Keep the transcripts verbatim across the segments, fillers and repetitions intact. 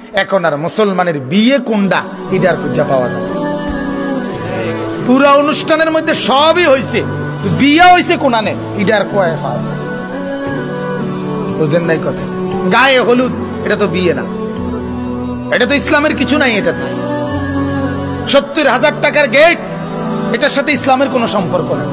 এখন আর মুসলমানের বিয়ে কোনটা এটার খুঁজে পাওয়া যায়। পুরা অনুষ্ঠানের মধ্যে সবই হয়েছে, বিয়ে হয়েছে কোনানে এটার কয় পাওয়া যায়। বুঝেন নাই কথা? গায়ে হলুদ এটা তো বিয়ে না, এটা তো ইসলামের কিছু নাই। এটা তো সত্তর হাজার টাকার গেট, এটার সাথে ইসলামের কোনো সম্পর্ক নেই।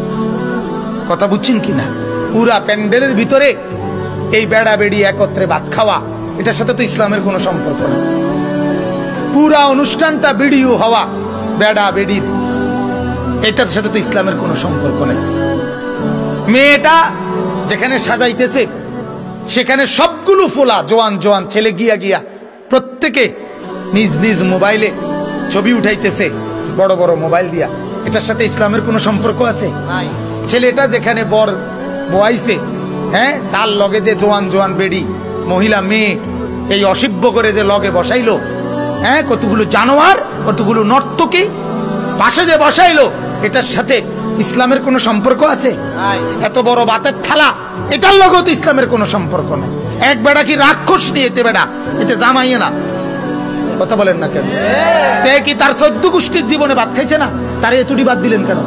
কথা বুঝছেন কিনা? পুরা প্যান্ডেলের ভিতরে এই বেড়া বেড়ি একত্রে ভাত খাওয়া, এটার সাথে তো ইসলামের কোনো সম্পর্ক নেই। পুরা অনুষ্ঠানটা ভিডিও হওয়া বেড়া বেড়ির, এটার সাথে তো ইসলামের কোনো সম্পর্ক নেই। মেয়েটা যেখানে সাজাইতেছে সেখানে সবগুলো ফোলা জোয়ান জোয়ান ছেলে গিয়া গিয়া প্রত্যেকে নিজ নিজ মোবাইলে ছবি উঠাইতেছে, বড় বড় মোবাইল দিয়া। এটার সাথে ইসলামের কোনো সম্পর্ক আছে? ছেলেটা যেখানে বর বয়াইছে, হ্যাঁ, তার লগে যে জোয়ান জোয়ান বেড়ি মহিলা মেয়ে এই অসভ্য করে যে লগে বসাইলো, হ্যাঁ, কতগুলো জানোয়ার, কতগুলো নর্তকী পাশে যে বসাইলো, এটার সাথে ইসলামের কোনো সম্পর্ক আছে? এত বড় বাতের থালা, এটার লগেও তো ইসলামের কোনো সম্পর্ক নেই। এক বেড়া কি রাক্ষস নিয়ে এতে বেড়া, এতে জামাইয়ে না। কথা বলেন না কেন? তে কি তার চোদ্দ গোষ্ঠীর জীবনে ভাত খাইছে না? তার এতুটি বাদ দিলেন কেন?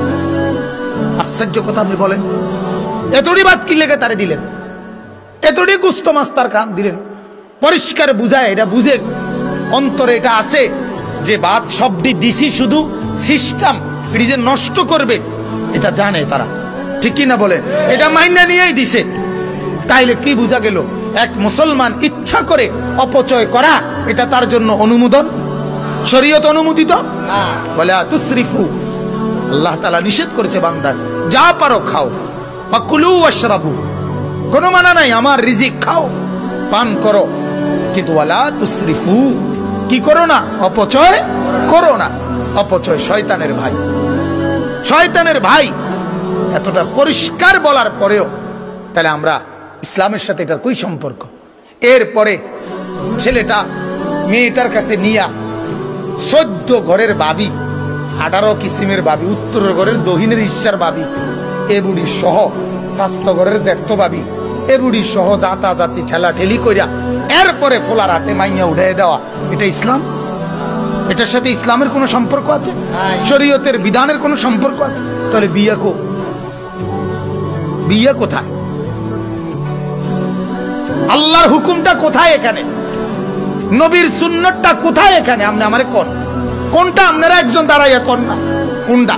আশ্চর্য কথা আপনি বলেন। এতুটি বাদ কি লেগে তারে দিলেন? এতুটি গুস্ত মাছ তার কান দিলেন? পরিষ্কার বুঝায়, এটা বুঝে অন্তরে এটা আছে যে বাদ সবটি দিছি শুধু সিস্টেম যে নষ্ট করবে, এটা জানে তারা, ঠিক কি না বলেন? এটা মাইনা নিয়েই দিছে। তাইলে কি বুঝা গেল? এক মুসলমান ইচ্ছা করে অপচয় করা, এটা তার জন্য অনুমোদন, শরীয়ত অনুমোদিত বলে তুসরিফু। আল্লাহ তাআলা নিষেধ করেছে বান্দা, যা পারো খাও, ওয়াকুলু ওয়াশরাবু, কোনো মানা নাই, আমার রিজিক খাও পান করো, কিন্তু ওয়ালা তুসরিফু, কি করো না? অপচয় করো না। অপচয় শয়তানের ভাই, শয়তানের ভাই। এতটা পরিষ্কার বলার পরেও তাহলে আমরা ইসলামের সাথে এটার কই সম্পর্ক? এরপরে ছেলেটা মেয়েটার কাছে নিয়া চোদ্দ ঘরের বাবি, আঠারো কিসিমের বাবি, উত্তরের ঘরের দহিনের ইচ্ছার বাবি, এ বুড়ি সহ স্বাস্থ্য ঘরের জ্যাঠতো বাবি, এ বুড়ি সহ জাতা জাতি ঠেলা ঠেলি কইরা এরপরে ফোলার হাতে মাইয়া উঠাই দেওয়া, এটা ইসলাম? এটার সাথে ইসলামের কোনো সম্পর্ক আছে? শরীয়তের বিধানের কোনো সম্পর্ক আছে? তাহলে বিয়া কো, বিয়া কোথায়? আল্লাহর হুকুমটা কোথায় এখানে? নবীর সুন্নতটা কোথায় এখানে? আপনি আমারে কোন কোনটা আপনারা একজন দাঁড়াইয়া কোন না কোনটা?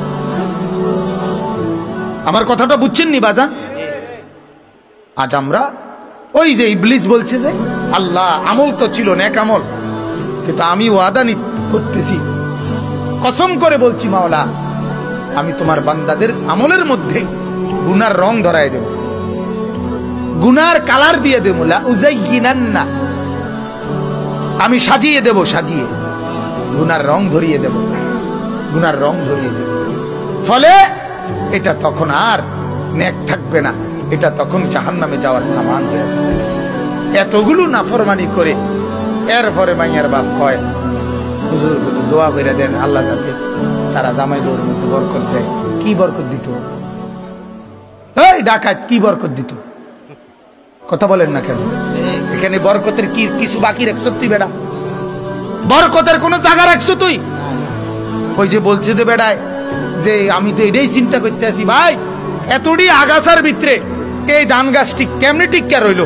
আমার কথাটা বুঝছেন নি বাজান? আজ আমরা ওই যে ইবলিস বলছে যে আল্লাহ আমল তো ছিল নেক আমল, কিন্তু আমি ওয়াদা করতেছি, কসম করে বলছি মাওলা, আমি তোমার বান্দাদের আমলের মধ্যে গুনার রং ধরায় দেব, গুনার কালার দিয়ে দেব, লা উযায়্যিনান্না, আমি সাজিয়ে দেব, সাজিয়ে গুনার রং ধরিয়ে দেব, গুনার রং ধরিয়ে দেব। ফলে এটা তখন আর নেক থাকবে না, এটা তখন জাহান্নামে যাওয়ার সামান হয়ে যাবে। এতগুলো নাফরমানি করে এরপরে মাইয়ার বাপ কয়, হুজুর দোয়া করে দেন আল্লাহ যাতে তারা জামাই বউর মধ্যে বরকত দেয়। কি বরকত দিত? এই ডাকাত কি বরকত দিত? কথা বলেন না কেন? এখানে বরকতের কি কিছু বাকি রাখছো তুই বেড়া? বরকতের কোন জায়গা রাখছো তুই? ওই যে বলছে যে বেড়ায় যে আমি তো এটাই চিন্তা করতে আছি ভাই, এতটি আগাছার ভিতরে এই ধান গাছটি কেমনে টিকা রইল?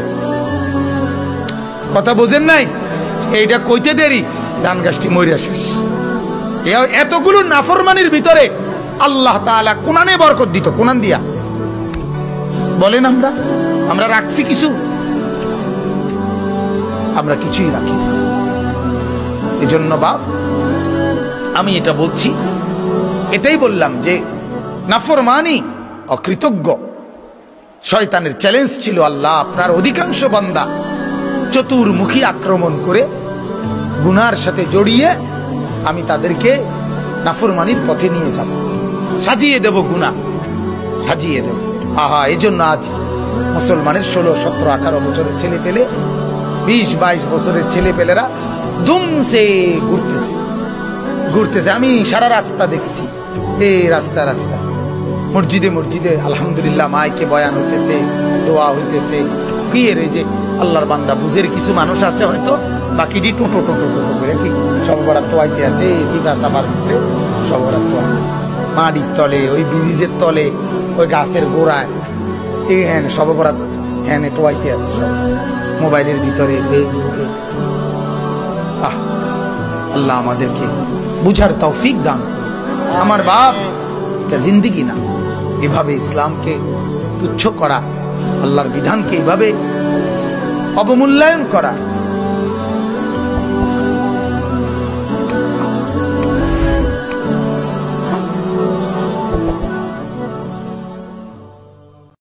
কথা বোঝেন নাই? এইটা কইতে দেরি, ধান গাছটি মরিয়া শেষ। এতগুলো নাফরমানির ভিতরে আল্লাহ তাআলা কোনানে বরকত দিত, কোনান দিয়া বলেন? আমরা আমরা রাখছি কিছু? আমরা কিছুই রাখি। এজন্য বাপ আমি এটা বলছি, এটাই বললাম যে নাফরমানি, অকৃতজ্ঞ শয়তানের চ্যালেঞ্জ ছিল, আল্লাহ আপনার অধিকাংশ বান্দা চতুর্মুখী আক্রমণ করে গুনার সাথে জড়িয়ে আমি তাদেরকে নাফরমানির পথে নিয়ে যাব, সাজিয়ে দেব, গুনাহ সাজিয়ে দেব। আহা, এই জন্য আজ মুসলমানের ষোলো সতেরো আঠারো বছরের ছেলে পেলে, বিশ বাইশ বছরের ছেলে পেলেরা ধুমসে ঘুরতেছে ঘুরতেছে আমি সারা রাস্তা দেখছি, এই রাস্তা রাস্তা মসজিদে মসজিদে আলহামদুলিল্লাহ মাইকে বয়ান হইতেছে, দোয়া হইতেছে, কি রে যে আল্লাহর বান্দা বুঝের কিছু মানুষ আছে হয়তো বাকিটি টোটো টোটো টোটো করে কি সব বড় তোয়াইতে আছে এসি গাছ আমার ভিতরে সব বড় তোয়া মাটির তলে ওই ব্রিজের তলে ওই গাছের গোড়ায় এই হ্যান সব বড় হ্যানে টোয়াইতে আছে সব মোবাইলের ভিতরে ফেসবুকে। আহ আল্লাহ আমাদেরকে বুঝার তৌফিক দান। আমার বাপ এটা জিন্দিগি না, এভাবে ইসলামকে তুচ্ছ করা, আল্লাহর বিধানকে এইভাবে অবমূল্যায়ন করা